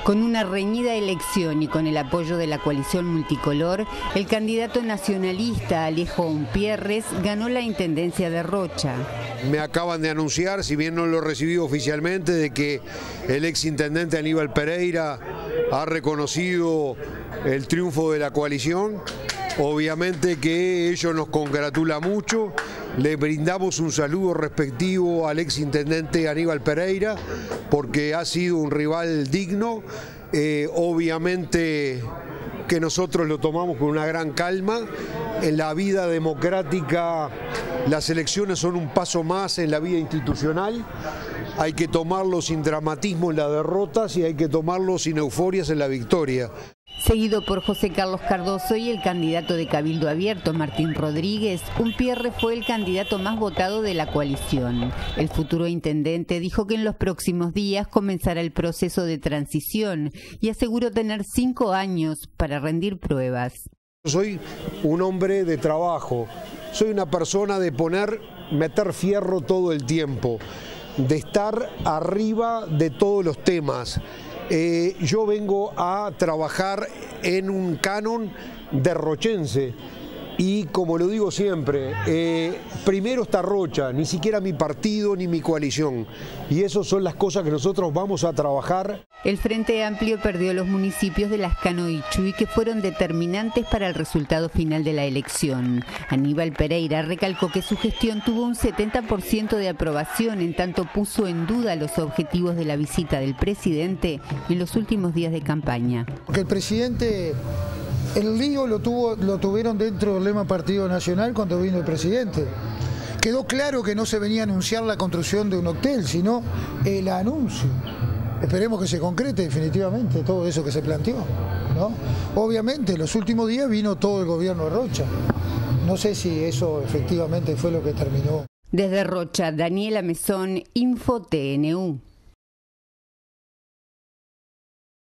Con una reñida elección y con el apoyo de la coalición multicolor, el candidato nacionalista Alejo Umpierres ganó la intendencia de Rocha. Me acaban de anunciar, si bien no lo he recibido oficialmente, de que el exintendente Aníbal Pereira ha reconocido el triunfo de la coalición. Obviamente que ello nos congratula mucho. Le brindamos un saludo respectivo al exintendente Aníbal Pereira porque ha sido un rival digno. Obviamente que nosotros lo tomamos con una gran calma. En la vida democrática las elecciones son un paso más en la vida institucional. Hay que tomarlo sin dramatismo en las derrotas y hay que tomarlo sin euforias en la victoria. Seguido por José Carlos Cardoso y el candidato de Cabildo Abierto, Martín Rodríguez, Umpierres fue el candidato más votado de la coalición. El futuro intendente dijo que en los próximos días comenzará el proceso de transición y aseguró tener 5 años para rendir pruebas. Soy un hombre de trabajo, soy una persona de meter fierro todo el tiempo, de estar arriba de todos los temas. Yo vengo a trabajar en un canon derrochense y, como lo digo siempre, primero está Rocha, ni siquiera mi partido ni mi coalición, y esas son las cosas que nosotros vamos a trabajar. El Frente Amplio perdió los municipios de Lascano y Chuy, que fueron determinantes para el resultado final de la elección. Aníbal Pereira recalcó que su gestión tuvo un 70% de aprobación, en tanto puso en duda los objetivos de la visita del presidente en los últimos días de campaña. Porque el presidente, el lío lo tuvieron dentro del lema Partido Nacional cuando vino el presidente. Quedó claro que no se venía a anunciar la construcción de un hotel, sino el anuncio. Esperemos que se concrete definitivamente todo eso que se planteó, ¿no? Obviamente, en los últimos días vino todo el gobierno de Rocha. No sé si eso efectivamente fue lo que terminó. Desde Rocha, Daniela Mesón, Info TNU.